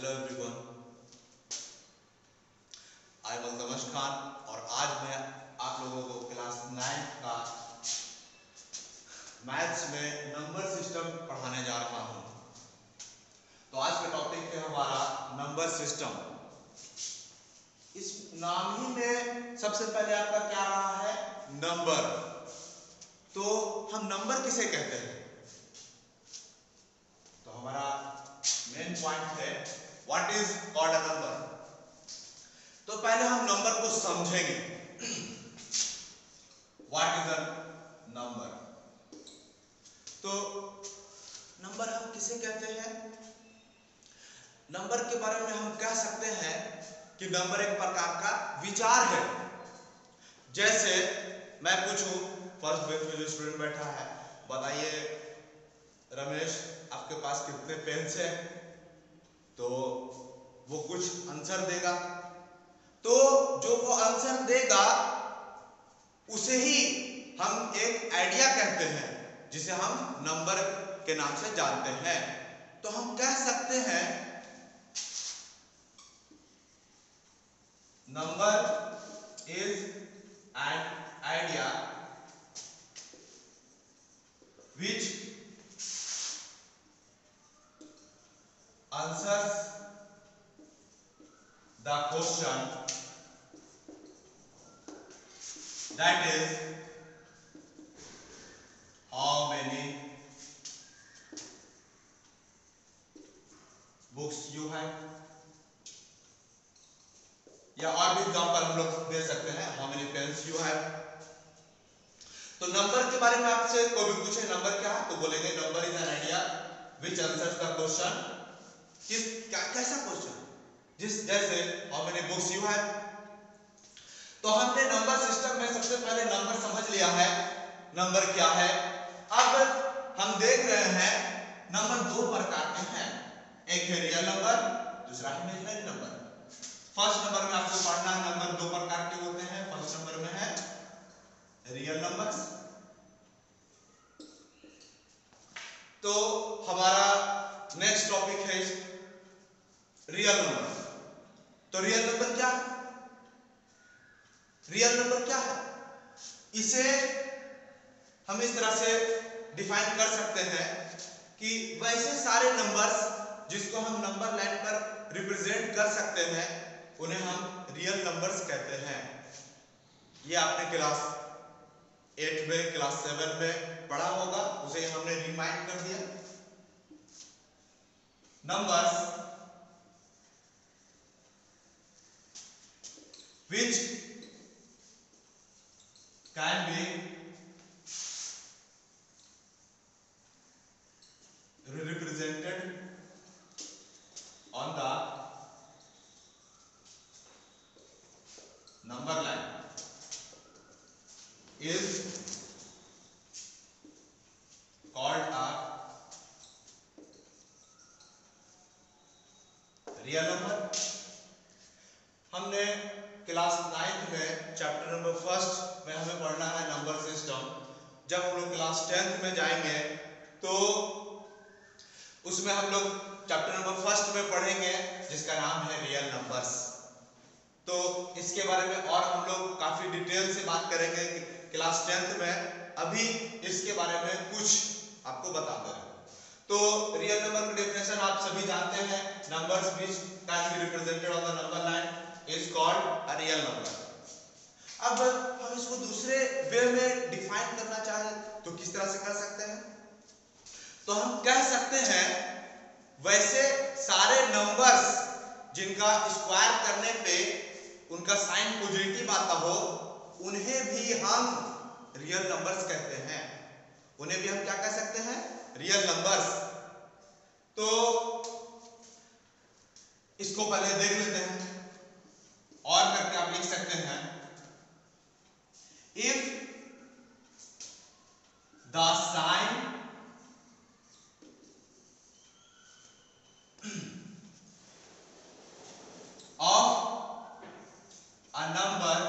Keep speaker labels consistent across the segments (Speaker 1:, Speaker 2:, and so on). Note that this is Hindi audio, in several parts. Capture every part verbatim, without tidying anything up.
Speaker 1: Hello everyone, I am Altamash Khan और आज मैं आप लोगों को क्लास नाइन्थ का मैथ्स में नंबर सिस्टम पढ़ाने जा रहा हूं। तो आज का टॉपिक है हमारा नंबर सिस्टम। इस नाम ही में सबसे पहले आपका क्या रहा है, नंबर। तो हम नंबर किसे कहते हैं? तो हमारा मेन पॉइंट है what is called a number. तो पहले हम नंबर को समझेंगे। What is a number? तो नंबर हम किसे कहते हैं? नंबर के बारे में हम कह सकते हैं कि नंबर एक प्रकार का विचार है। जैसे मैं पूछूं, फर्स्ट बेंच में जो स्टूडेंट बैठा है, बताइए रमेश आपके पास कितने पेन्स हैं? तो वो कुछ आंसर देगा। तो जो वो आंसर देगा उसे ही हम एक आइडिया कहते हैं, जिसे हम नंबर के नाम से जानते हैं। तो हम कह सकते हैं number is an idea which answers the question that is how many books you have, या और भी एग्जांपल हम लोग दे सकते हैं, how many pens you have। तो नंबर के बारे में आपसे कोई भी पूछे नंबर क्या है, तो बोलेंगे number is an idea which answers the question। किस क्या कैसा क्वेश्चन? जिस जैसे how many books you have. तो हमने नंबर सिस्टम में सबसे पहले नंबर समझ लिया है, नंबर क्या है। अब हम देख रहे हैं नंबर दो प्रकार के हैं, एक है रियल नंबर, दूसरा है इमेजिनरी नंबर। फर्स्ट नंबर में आपको पढ़ना है नंबर दो प्रकार के होते हैं। फर्स्ट नंबर में है रियल नंबर्स। तो हमारा नेक्स्ट टॉपिक है रियल नंबर। तो रियल नंबर क्या है? रियल नंबर क्या है? इसे हम इस तरह से डिफाइन कर सकते हैं कि वैसे सारे नंबर्स जिसको हम नंबर लाइन पर रिप्रेजेंट कर सकते हैं उन्हें हम रियल नंबर्स कहते हैं। ये आपने क्लास एट में, क्लास सेवन में पढ़ा होगा, उसे हमने रिमाइंड कर दिया। Numbers which can be represented on the number line is called a real number। हमने क्लास नाइन्थ में चैप्टर नंबर फर्स्ट में हमें पढ़ना है नंबर सिस्टम। जब हम लोग क्लास टेंथ में जाएंगे तो उसमें हम लोग चैप्टर नंबर फर्स्ट में पढ़ेंगे जिसका नाम है रियल नंबर्स। तो इसके बारे में और हम लोग काफी डिटेल से बात करेंगे क्लास टेंथ में। अभी इसके बारे में कुछ आपको बता दे रहे हैं। तो रियल नंबर की डेफिनेशन आप सभी जानते हैं, numbers which can be represented on the number line is called a real number। अब हम इसको दूसरे वे में डिफाइन करना चाहें तो किस तरह से कर सकते हैं? तो हम कह सकते हैं वैसे सारे नंबर्स जिनका स्क्वायर करने पे उनका साइन पॉजिटिव आता हो उन्हें भी हम रियल नंबर्स कहते हैं। उन्हें भी हम क्या कह सकते हैं? Real numbers. तो इसको पहले देख लेते हैं और करके आप लिख सकते हैं if the sign of a number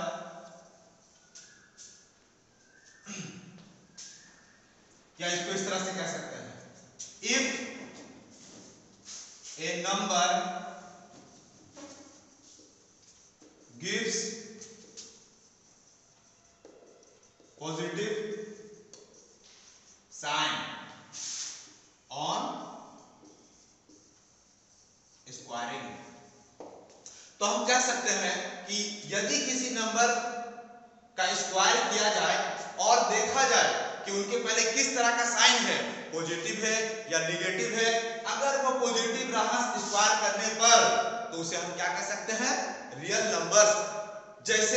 Speaker 1: या इसको इस तरह से कह सकते हैं if a number gives positive sign on squaring. तो हम कह सकते हैं कि यदि किसी नंबर का स्क्वायर किया जाए और देखा जाए कि उनके पहले किस तरह का साइन है, पॉजिटिव है या निगेटिव है, अगर वो पॉजिटिव रहा स्क्वायर करने पर तो उसे हम क्या कह सकते हैं, रियल नंबर्स। जैसे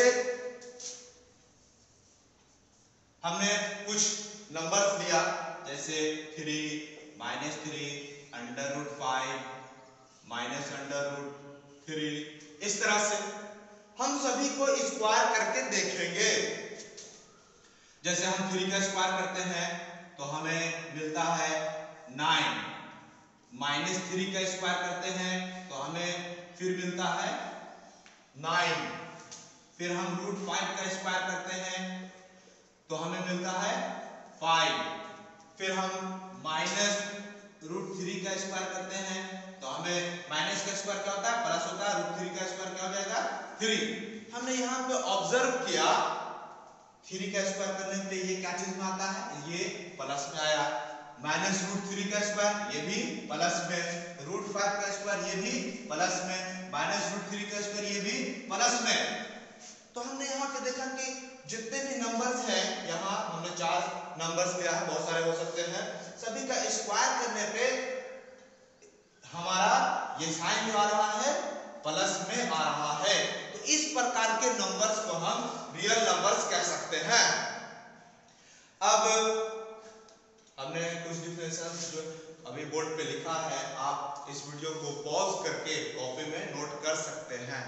Speaker 1: हमने कुछ नंबर्स लिया, जैसे three, minus three, under root five, minus under root three, इस तरह से हम सभी को स्क्वायर करके देखेंगे। जैसे हम थ्री का स्क्वायर करते हैं तो हमें मिलता है नाइन, माइनस थ्री का स्क्वायर करते हैं तो हमें फिर मिलता है नाइन, फिर हम रूट फाइव का स्क्वायर करते हैं तो हमें मिलता है फाइव, फिर हम माइनस रूट थ्री का स्क्वायर करते हैं तो हमें माइनस का स्क्वायर क्या होता है, प्लस होता है, रूट थ्री का स्क्वायर क्या हो जाएगा, थ्री। हमने यहाँ पे ऑब्जर्व किया थ्री का स्क्वायर करने पे ये क्या चीज में आता है, ये प्लस में आया, माइनस रूट थ्री का स्क्वायर ये भी प्लस में, रूट फाइव का स्क्वायर ये भी प्लस में, माइनस रूट थ्री का स्क्वायर ये भी प्लस में। तो हमने यहाँ पे देखा कि जितने भी नंबर्स हैं, यहाँ हमने चार नंबर्स लिया है, बहुत सारे हो सकते हैं, सभी का स्क्वायर करने पे हमारा ये साइन जो आ रहा है प्लस में आ रहा है। तो इस प्रकार के नंबर्स को हम रियल नंबर्स कह सकते हैं। अब हमने कुछ डिफरेंसेस जो अभी बोर्ड पे लिखा है, आप इस वीडियो को पॉज करके कॉपी में नोट कर सकते हैं।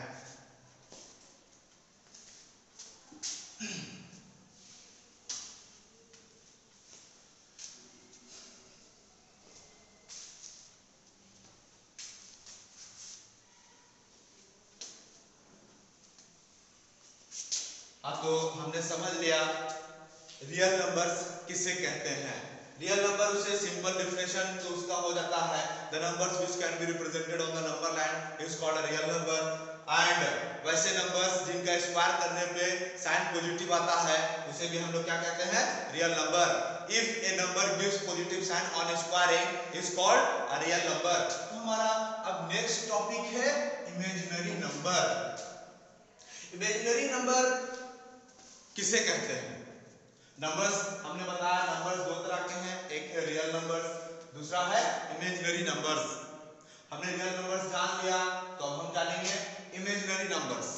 Speaker 1: हाँ, तो हमने समझ लिया रियल नंबर्स किसे कहते हैं। रियल नंबर उसे सिंपल डेफिनेशन तो उसका हो जाता है, the numbers which can be represented on the number line is called a real number. And वैसे नंबर्स जिनका स्क्वायर करने पे साइन पॉजिटिव आता है उसे भी हम लोग क्या कहते हैं, real number. If a number gives positive sign on squaring is called a real number. तो हमारा अब नेक्स्ट टॉपिक है इमेजिनरी नंबर। इमेजिनरी नंबर किसे कहते हैं? नंबर्स हमने बताया नंबर्स दो तरह के हैं, एक है रियल नंबर्स, दूसरा है इमेजिनरी नंबर्स। हमने रियल नंबर्स जान लिया तो अब हम जानेंगे इमेजिनरी नंबर्स।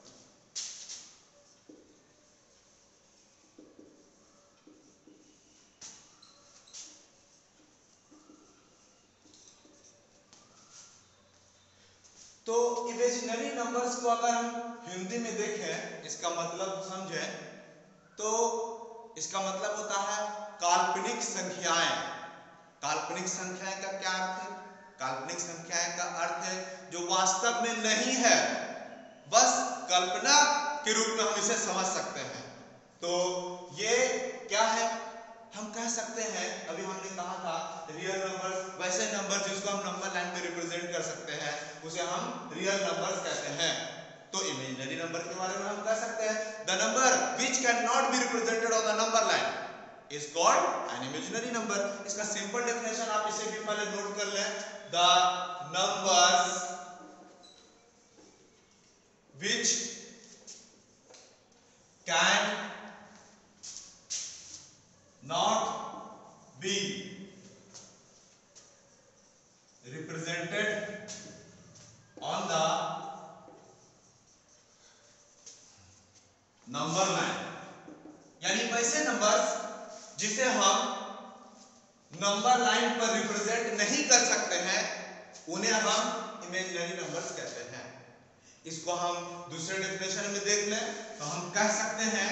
Speaker 1: तो इमेजिनरी नंबर्स को अगर हम हिंदी में देखें, इसका मतलब समझें तो इसका मतलब होता है काल्पनिक संख्याएं। काल्पनिक संख्याएं का क्या अर्थ है? काल्पनिक संख्याएं का अर्थ है जो वास्तव में नहीं है, बस कल्पना के रूप में हम इसे समझ सकते हैं। तो ये क्या है, हम कह सकते हैं, अभी हमने कहा था रियल नंबर्स, वैसे नंबर जिसको हम नंबर लाइन में रिप्रेजेंट कर सकते हैं उसे हम रियल नंबर्स कहते हैं। तो इमेजिनरी नंबर के बारे में हम कह सकते हैं the number which can not be represented on the number line is called an imaginary number. इसका सिंपल डेफिनेशन आप इसे भी पहले नोट कर लें, the numbers which can not be represented on the number line, यानी वैसे नंबर्स जिसे हम नंबर लाइन पर रिप्रेजेंट नहीं कर सकते हैं उन्हें हम इमेजिनरी नंबर्स कहते हैं। इसको हम दूसरे डेफिनेशन में देख लें तो हम कह सकते हैं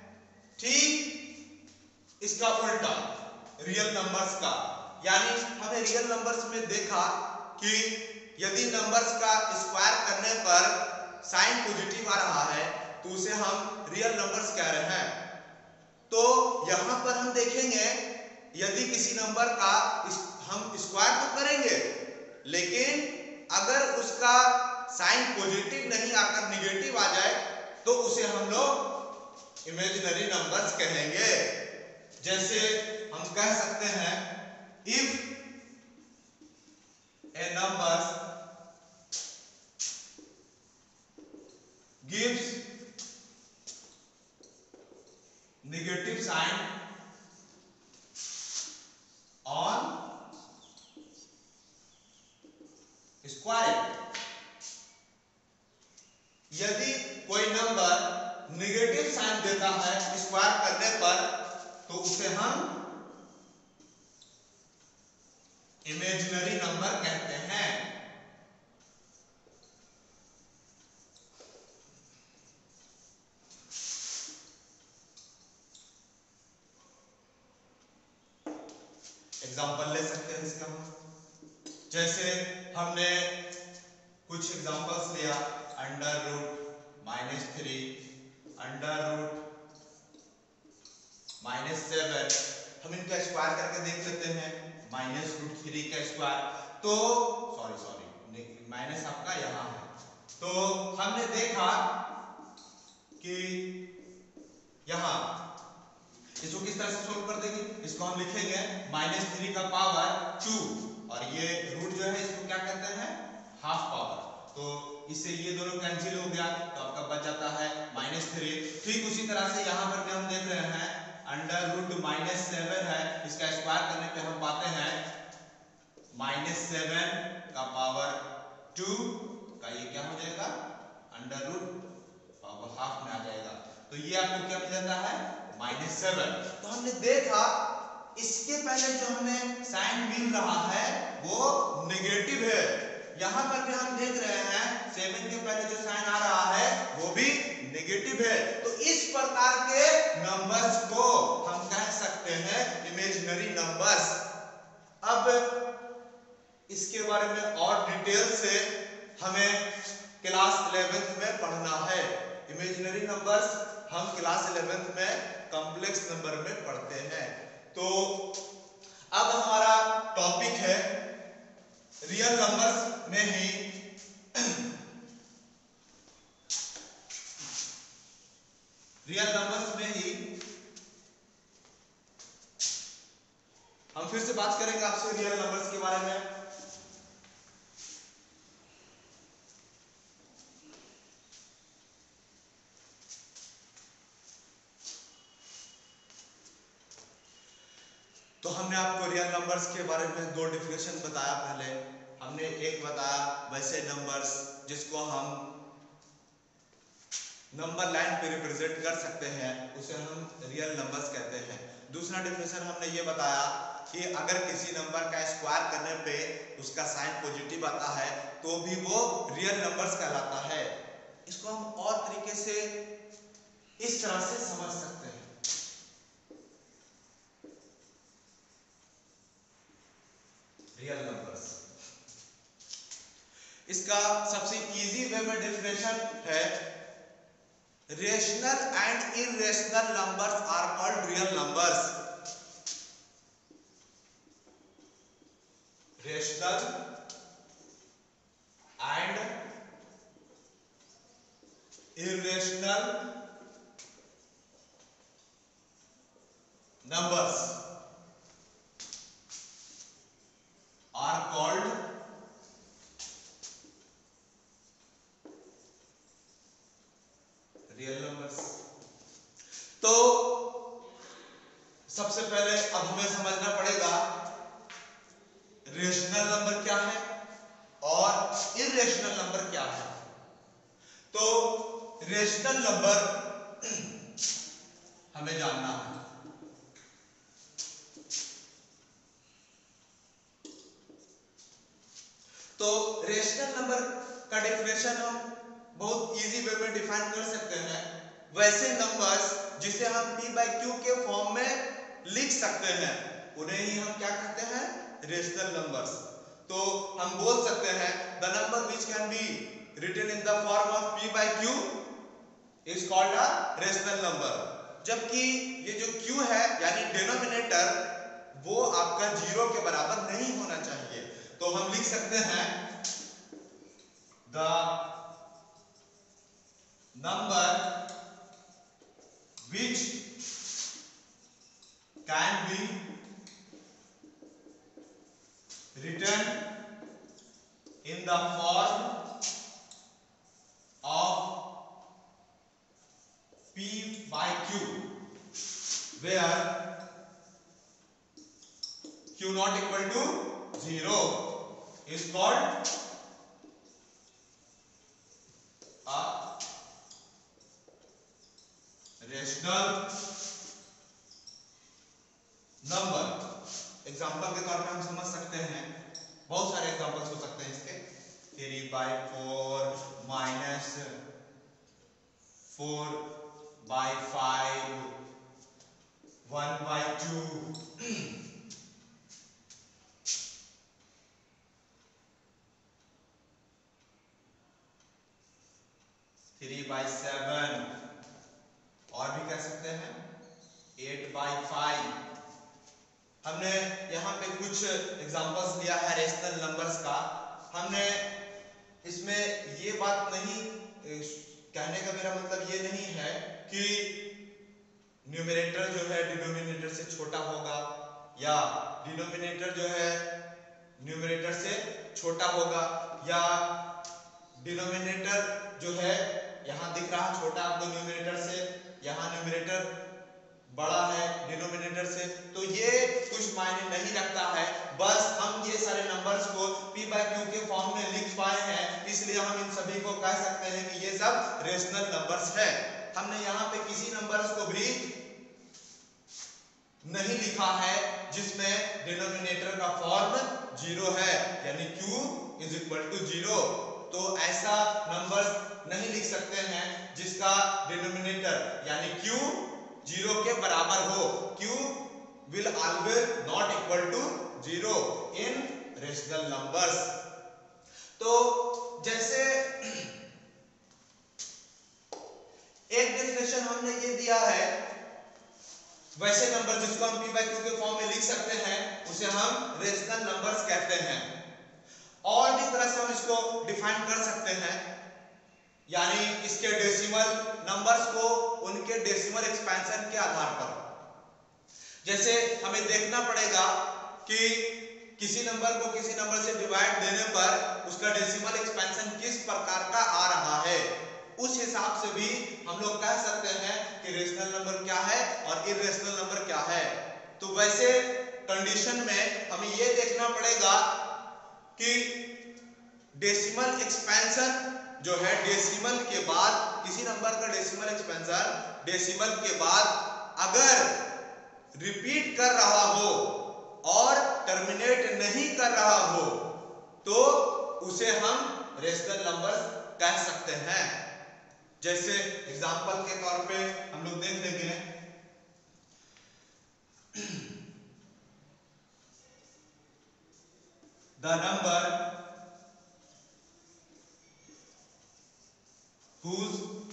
Speaker 1: ठीक इसका उल्टा रियल नंबर्स का, यानी हमने रियल नंबर्स में देखा कि यदि नंबर्स का स्क्वायर करने पर साइन पॉजिटिव आ रहा है तो उसे हम रियल नंबर्स कह रहे हैं। तो यहां पर हम देखेंगे यदि किसी नंबर का हम स्क्वायर तो करेंगे लेकिन अगर उसका साइन पॉजिटिव नहीं आकर निगेटिव आ जाए तो उसे हम लोग इमेजिनरी नंबर्स कहेंगे। जैसे हम कह सकते हैं if a number gives negative sign on square, यदि कोई नंबर नेगेटिव साइन देता है स्क्वायर करने पर तो उसे हम इमेजिनरी नंबर कहते हैं। एग्जांपल ले सकते हैं इसका हम, जैसे हमने कुछ एग्जांपल्स लिया, under root minus three, under root minus seven, हम इनका स्क्वायर करके देख लेते हैं, माइनस रूट थ्री का स्क्वायर, तो सॉरी सॉरी माइनस आपका यहाँ है। तो हमने देखा कि यहाँ इसको किस तरह से सोल्व कर देंगे, इसको हम लिखेंगे माइनस थ्री का पावर टू, और ये रूट जो है इसको क्या कहते हैं, हाफ पावर, तो इससे ये दोनों कैंसिल हो गया, तो आपका बच जाता है माइनस थ्री। ठीक उसी तरह से यहाँ पर भी हम देख रहे हैं अंडर रूट माइनस सेवन है, इसका स्क्वायर करने पे हम पाते हैं माइनस सेवन का पावर टू का, ये क्या हो जाएगा अंडर रूट पावर हाफ में आ जाएगा, तो ये आपको क्या मिल जाता है माइनस सेवन। तो हमने देखा इसके पहले जो हमें साइन मिल रहा है वो नेगेटिव है, यहाँ पर भी हम देख रहे हैं सेवन के पहले जो साइन आ रहा है वो भी नेगेटिव है। तो इस प्रकार के नंबर्स को हम कह सकते हैं इमेजिनरी नंबर्स। अब इसके बारे में और डिटेल से हमें क्लास इलेवेंथ में पढ़ना है। इमेजिनरी नंबर्स हम क्लास इलेवेंथ में कॉम्प्लेक्स नंबर में पढ़ते हैं। तो अब हमारा टॉपिक है रियल नंबर्स में ही रियल नंबर्स में ही हम फिर से बात करेंगे आपसे रियल नंबर्स के बारे में। तो हमने आपको रियल नंबर्स के बारे में दो डेफिनेशन बताया। पहले हमने एक बताया वैसे नंबर्स जिसको हम नंबर लाइन पे रिप्रेजेंट कर सकते हैं, उसे हम रियल नंबर्स कहते हैं। दूसरा डेफिनेशन हमने ये बताया कि अगर किसी नंबर का स्क्वायर करने पे उसका साइन पॉजिटिव आता है तो भी वो रियल नंबर्स कहलाता है। इसको हम और तरीके से इस तरह से समझ सकते हैं, रियल नंबर्स, इसका सबसे इजी वे में डेफिनेशन है rational and irrational numbers are called real numbers. Rational and irrational numbers are called real numbers. तो सबसे पहले अब हमें समझना पड़ेगा रेशनल नंबर क्या है और इरेशनल नंबर क्या है। तो रेशनल नंबर हमें जानना है। तो रेशनल नंबर का डेफिनेशन हम बहुत इजी वे में डिफाइन कर सकते हैं, वैसे नंबर्स जिसे हम p बाई क्यू के फॉर्म में लिख सकते हैं उन्हें ही हम क्या कहते हैं, रेशनल नंबर्स। तो हम बोल सकते हैं the number which can be written in the form of p by q is called a rational number. जबकि ये जो q है यानी डिनोमिनेटर वो आपका जीरो के बराबर नहीं होना चाहिए, तो हम लिख सकते हैं the number which can be written in the form of P by Q, where Q not equal to zero is called a rational number। Example के तौर पे हम समझ सकते हैं, बहुत सारे एग्जाम्पल्स हो सकते हैं इसके। Three by four minus four by five, one by two, three by seven, और भी कह सकते हैं एट बाई फाइव। हमने यहाँ पे कुछ एग्जांपल्स लिया है रेशनल नंबर्स का। हमने इसमें ये बात नहीं, कहने का मेरा मतलब ये नहीं है कि न्यूमरेटर जो है डिनोमिनेटर से छोटा होगा या डिनोमिनेटर जो है न्यूमरेटर से छोटा होगा, या डिनोमिनेटर जो है यहाँ दिख रहा छोटा आपको न्यूमरेटर से, यहाँ न्यूमरेटर बड़ा है डिनोमिनेटर से, तो ये कुछ मायने नहीं रखता है। बस हम ये सारे नंबर्स को P by Q के फॉर्म में लिख पाए हैं, इसलिए हम इन सभी को कह सकते हैं कि ये सब रेशनल नंबर्स है। हमने यहाँ पे किसी नंबर्स को भी नहीं लिखा है जिसमें डिनोमिनेटर का फॉर्म जीरो है, यानी Q is equal to zero. तो ऐसा नंबर्स नहीं लिख सकते हैं जिसका डिनोमिनेटर यानी Q जीरो के बराबर हो। Q will always not equal to zero in rational numbers। तो जैसे एक डेफिनेशन हमने ये दिया है, वैसे नंबर जिसको हम P by Q के फॉर्म में लिख सकते हैं उसे हम रेशनल नंबर्स कहते हैं। और भी तरह से हम इसको डिफाइन कर सकते हैं, यानी इसके डेसिमल नंबर्स को उनके डेसिमल एक्सपेंशन के आधार पर। जैसे हमें देखना पड़ेगा कि किसी नंबर को किसी नंबर से डिवाइड देने पर उसका डेसिमल एक्सपेंशन किस प्रकार का आ रहा है, उस हिसाब से भी हम लोग कह सकते हैं कि रेशनल नंबर क्या है और इर्रेशनल नंबर क्या है। तो वैसे कंडीशन में हमें यह देखना पड़ेगा कि डेसिमल एक्सपेंशन जो है डेसिमल के बाद, किसी नंबर का डेसिमल एक्सपेंशन डेसिमल के बाद अगर रिपीट कर रहा हो और टर्मिनेट नहीं कर रहा हो तो उसे हम रेशनल नंबर्स कह सकते हैं। जैसे एग्जांपल के तौर पे हम लोग देख लेंगे, the number whose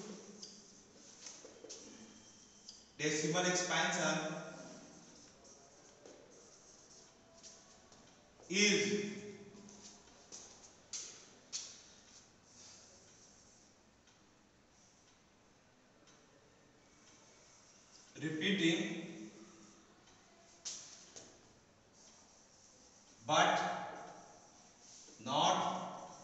Speaker 1: decimal expansion is repeating but not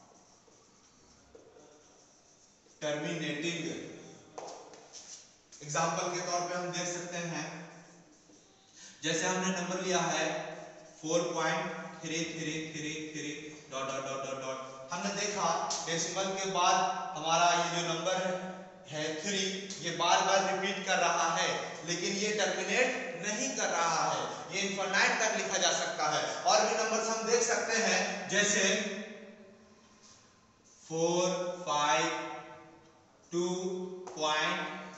Speaker 1: terminating. Example के तौर पे हम देख सकते हैं, जैसे हमने नंबर लिया है four point three three three three dot dot dot dot dot. हमने देखा डेसिमल के बाद हमारा ये जो नंबर है थ्री, ये बार बार रिपीट कर रहा है, लेकिन ये टर्मिनेट नहीं कर रहा है, ये इनफाइनाइट तक लिखा जा सकता है। और भी नंबर्स हम देख सकते हैं, जैसे four five two point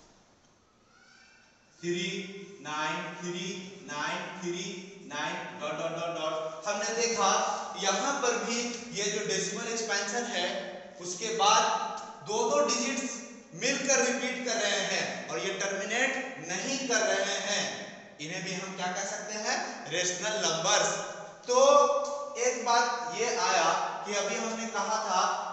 Speaker 1: three nine three nine three nine dot dot dot dot. हमने देखा यहां पर भी ये जो डेसिमल एक्सपेंशन है उसके बाद दो दो डिजिट्स मिलकर रिपीट कर रहे हैं और ये टर्मिनेट नहीं कर रहे हैं, इन्हें भी हम क्या कह सकते हैं, रेशनल नंबर्स। तो एक बात ये आया कि अभी हमने कहा था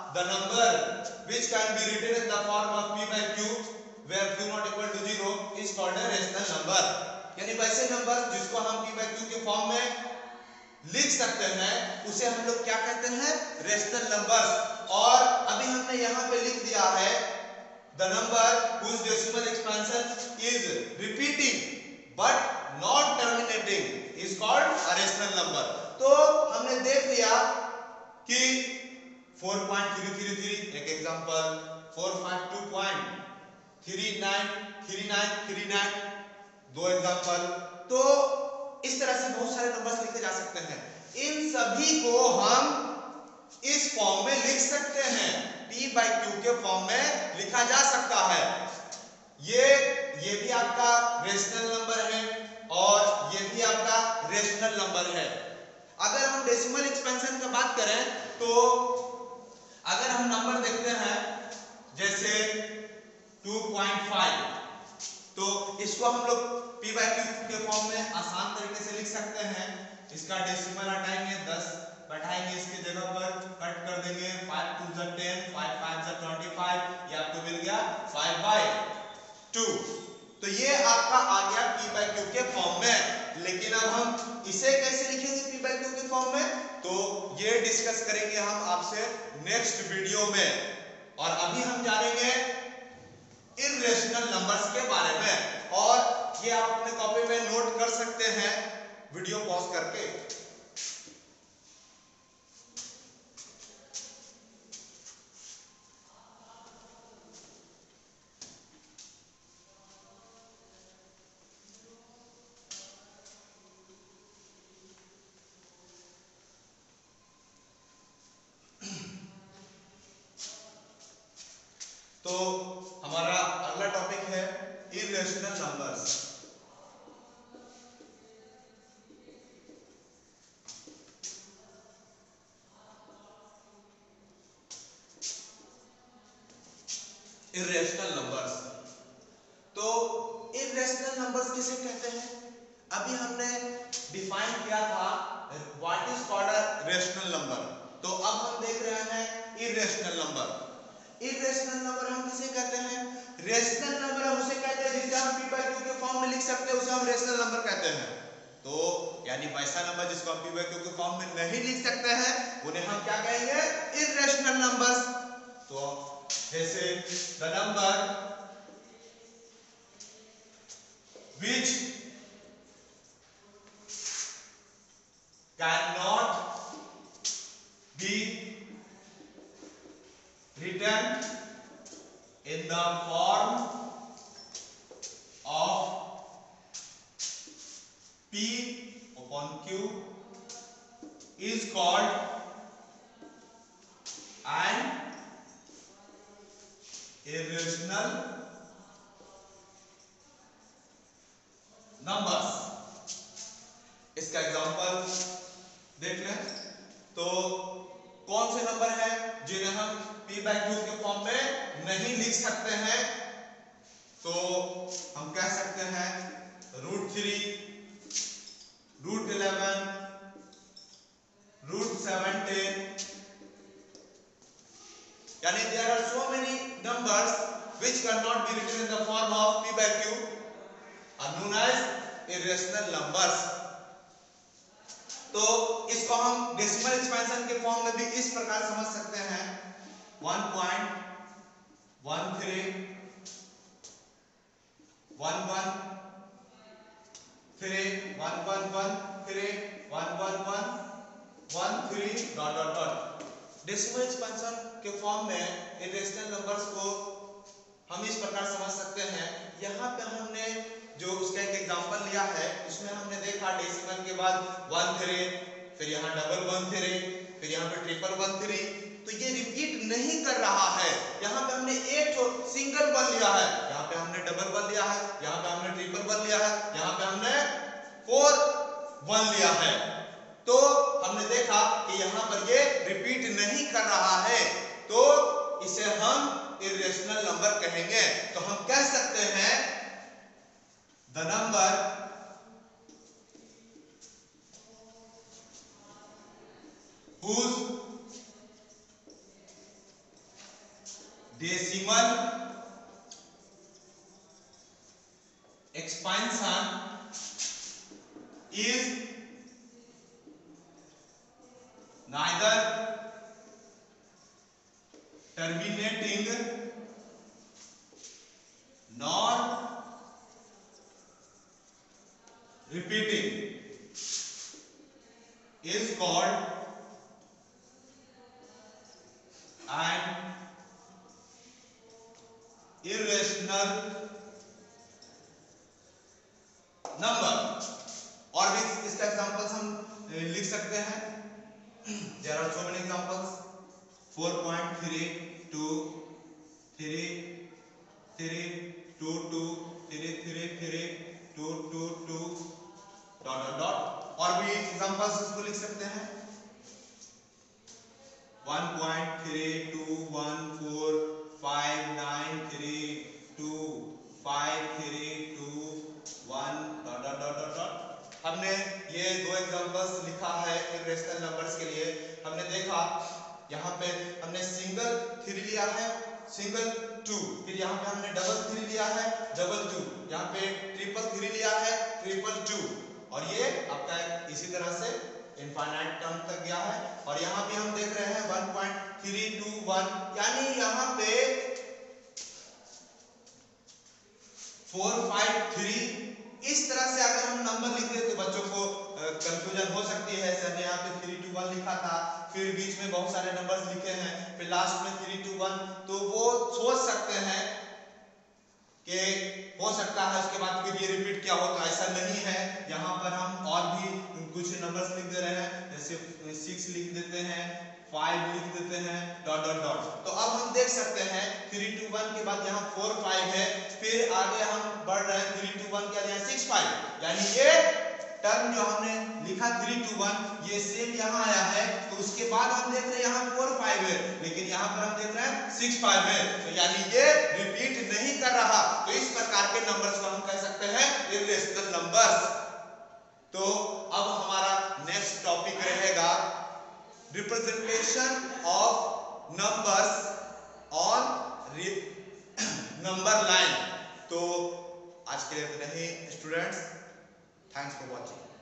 Speaker 1: the number which can be written in the form of p by q where q not equal to zero is called a rational number। यानी वैसे नंबर जिसको हम p by q के फॉर्म में लिख सकते हैं उसे हम लोग क्या कहते हैं, रेशनल नंबर्स। और अभी हमने यहाँ पे लिख दिया है the number whose decimal expansion is repeating but not terminating is called a rational number। तो हमने देख लिया कि four point three three three एक example, four five two point three nine three nine three nine दो एग्जांपल। तो इस तरह से बहुत सारे नंबर्स लिखे जा सकते हैं। इन सभी को हम इस फॉर्म में लिख सकते हैं, p by q के फॉर्म में लिखा जा सकता है। ये ये भी आपका रेशनल नंबर है और ये भी आपका रेशनल नंबर है। अगर हम डेसिमल एक्सपेंशन की बात करें तो अगर हम नंबर देखते हैं जैसे टू पॉइंट फाइव, तो इसको हम लोग p by q के फॉर्म में आसान तरीके से लिख सकते हैं। इसका डेसिमल हटाएंगे, दस बैठाएंगे इसके जगह पर, कट कर देंगे, फाइव टू ज़ा टेन, फाइव फाइव ज़ा ट्वेंटी फाइव, ये आपको मिल गया फाइव बाय टू। तो ये आपका आ गया p by q के फॉर्म में। लेकिन अब हम इसे कैसे लिखेंगे p by q के फॉर्म में, तो ये डिस्कस करेंगे हम आपसे नेक्स्ट वीडियो में। और अभी हम जानेंगे इर्रेशनल नंबर्स के बारे में, और ये आप अपने कॉपी में नोट कर सकते हैं वीडियो पॉज करके। तो हमारा अगला टॉपिक है इर्रेशनल नंबर्स। इर्रेशनल नंबर्स, तो इर्रेशनल नंबर्स किसे कहते हैं? अभी हमने डिफाइन किया था what is called a rational number. तो अब हम देख रहे हैं इर्रेशनल नंबर। इर्रेशनल नंबर हम किसे कहते हैं? रेशनल नंबर हम उसे कहते हैं जिसे हम p by q के फॉर्म में लिख सकते हैं, उसे हम रेशनल नंबर कहते हैं। तो यानी वैसा नंबर जिसको हम p by q के फॉर्म में नहीं लिख सकते हैं उन्हें हम क्या कहेंगे? Irrational numbers. तो जैसे the number which cannot be written in the form of p upon q is called an irrational numbers। इसका एग्जांपल देख लें तो कौन से नंबर है जिन्हें हम p by q के फॉर्म में नहीं लिख सकते हैं? तो हम कह सकते हैं root three, root eleven, root seventeen. यानी there are so many numbers which cannot be written in the form of p by q are known as irrational numbers। तो इसको हम डेसिमल एक्सपेंशन के फॉर्म में भी इस प्रकार समझ सकते हैं, one point one three, one one three, one one one three, one one one one three dot dot dot. Decimal expansion के फॉर्म में इर्रेशनल नंबर्स को हम इस प्रकार समझ सकते हैं। यहाँ पे हमने जो उसका एक एग्जांपल लिया है उसमें हमने देखा डेसिमल के बाद वन थ्री, फिर यहाँ डबल वन थ्री, फिर यहाँ पे ट्रिपल वन थ्री। तो ये रिपीट नहीं कर रहा है। यहाँ पे हमने एक सिंगल वन लिया है, यहाँ पे हमने डबल वन लिया है, यहाँ पे हमने ट्रिपल वन लिया है, यहाँ पे हमने फोर वन लिया है। तो हमने देखा कि यहाँ पर ये रिपीट नहीं कर रहा है, तो इसे हम इर्रेशनल नंबर कहेंगे। तो हम कह सकते हैं the number whose decimal expansion is neither terminating nor repeating, is called an irrational number। और भी इसका एग्जांपल्स हम लिख सकते हैं। There are so many examples. Four point three two three three two two three three three two two two dot dot dot. और भी एग्जांपल्स इसको लिख सकते हैं। One point three two one four five nine three two five three two one dot dot dot dot. हमने ये दो एग्जांपल्स लिखा है इर्रेशनल नंबर्स के लिए। हमने देखा यहाँ पे हमने सिंगल थ्री लिया है, सिंगल टू, फिर यहाँ पे हमने डबल थ्री लिया है, डबल टू, यहाँ पे ट्रिपल थ्री लिया है, ट्रिपल टू, और ये आपका इसी तरह से इनफाइनाइट टर्म तक गया है। और यहाँ पे हम देख रहे हैं one point three two one, यानी यहाँ पे फोर फाइव थ्री। इस तरह से अगर हम नंबर लिख दे तो बच्चों को कंफ्यूजन हो सकती है। सर ने यहाँ पे थ्री टू वन लिखा था, फिर बीच में बहुत सारे नंबर्स लिखे हैं, फिर लास्ट में थ्री टू वन, तो वो सोच सकते हैं कि हो सकता है उसके बाद फिर ये रिपीट क्या हो। तो ऐसा नहीं है। यहाँ पर हम और भी कुछ नंबर्स लिख दे रहे हैं, जैसे सिक्स लिख देते हैं, फाइव लिख देते हैं, डॉट डॉट डॉट। तो अब हम देख सकते हैं थ्री टू वन के बाद यहाँ फोर फाइव है, फिर आगे हम बढ़ रहे हैं थ्री टू वन के लिए सिक्स फाइव, यानी ये टर्म जो हमने लिखा थ्री टू वन ये सेम यहाँ आया है। तो उसके बाद हम देख रहे हैं यहाँ फोर फाइव है, लेकिन यहाँ पर हम देख रहे हैं सिक्स फाइव है, तो यानी ये रिपीट नहीं कर रहा। तो इस प्रकार के नंबर्स को हम कह सकते हैं इर्रेशनल नंबर्स। तो अब हमारा नेक्स्ट टॉपिक रहेगा representation of numbers on number line. तो आज के लिए इतना ही स्टूडेंट्स, थैंक्स फॉर वॉचिंग।